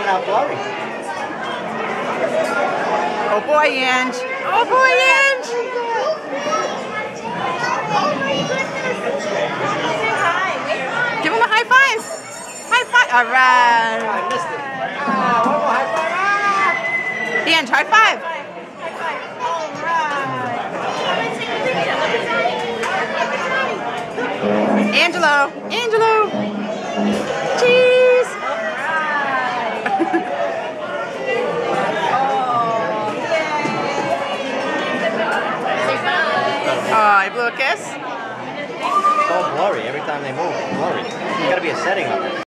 coming out blurry. Oh boy, Ange. Oh boy, Ange. Give him a high five. High five. All right. I missed it. One more high five. Ange, high five. Angelo. Angelo. Cheese. Oh, you blew a kiss? It's all blurry every time they move. Blurry. There's got to be a setting on it.